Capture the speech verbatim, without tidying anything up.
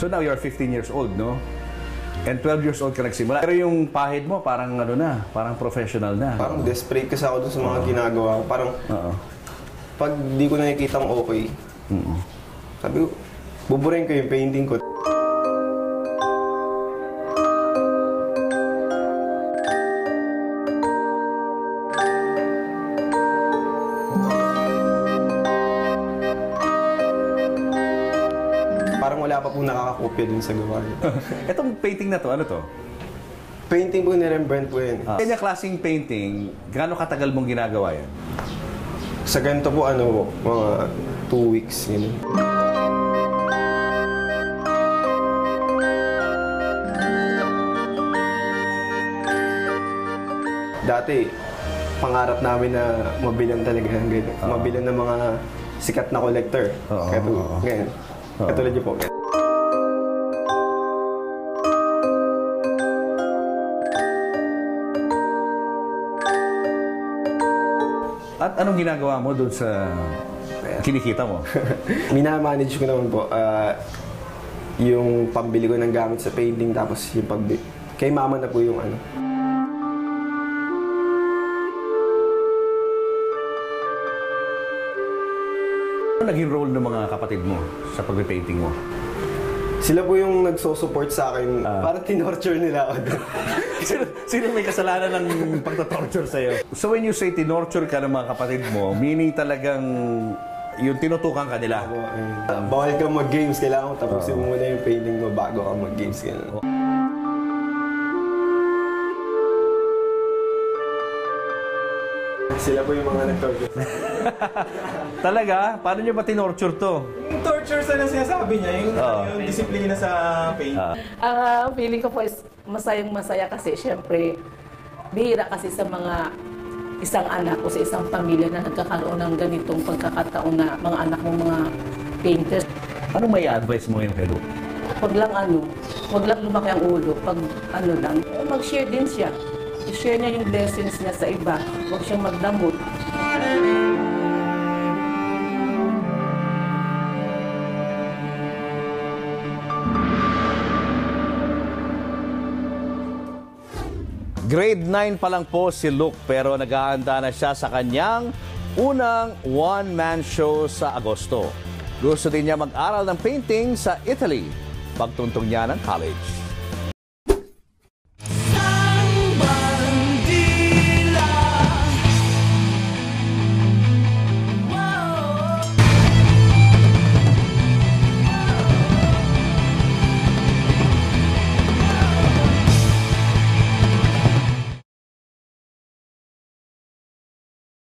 So now you're fifteen years old, no? And twelve years old ka nagsimula. Pero yung pahid mo, parang ano na, parang professional na. Parang desperate kasi ako dun sa mga uh-huh. ginagawa ko. Parang, uh-huh. pag di ko nakikitang okay, uh-huh. sabi ko, buburahin ko yung painting ko. Parang wala pa po nakakakopya dun sa gawa niya. Itong painting na to, ano to? Painting po ni Rembrandt po yan. Ah. Kanya klaseng painting, gaano katagal mong ginagawa yan? Sa ganito po, ano, mga two weeks. Yun. Dati, pangarap namin na mabilan talaga ng ganito. Uh-huh. Mabilan ng mga sikat na collector. Uh-huh. Kaya uh-huh. ngayon. Katulad niyo po. At anong ginagawa mo doon sa kinikita mo? Minamanage ko naman po. Uh, yung pambili ko ng gamit sa painting, tapos yung pambili. Kay mama na po yung ano. Ano naging role ng mga kapatid mo sa pag-painting mo? Sila po yung nagso-support sa akin. Uh, Parang tinorture nila ako. sino, sino may kasalanan ng pagtatorture sa'yo? So when you say tinorture ka ng mga kapatid mo, meaning talagang yung tinutukan ka nila? Uh, bawal kang mag-games. Kailangan mo tapusin uh, muna yung painting mo bago ka mag-games. Uh, Sila po yung mga nag-torture. Talaga? Paano nyo ba tinorture to? Yung torture sa sinasabi niya, yung, uh, yung disiplina sa pain. Ang uh, uh, feeling ko po is masayang masaya kasi syempre bihira kasi sa mga isang anak o sa isang pamilya na nagkakaroon ng ganitong pagkakataon na mga anak ng mga painters. Ano may advice mo yung Hello? Pag lang ano, wag lang lumaki ang ulo. Pag ano lang, mag-share din siya. I-share niya yung blessings niya sa iba. Huwag siyang magdamot. Grade nine pa lang po si Luke pero nag-aanda na siya sa kanyang unang one-man show sa Agosto. Gusto din niya mag-aral ng painting sa Italy pagtuntong niya ng college.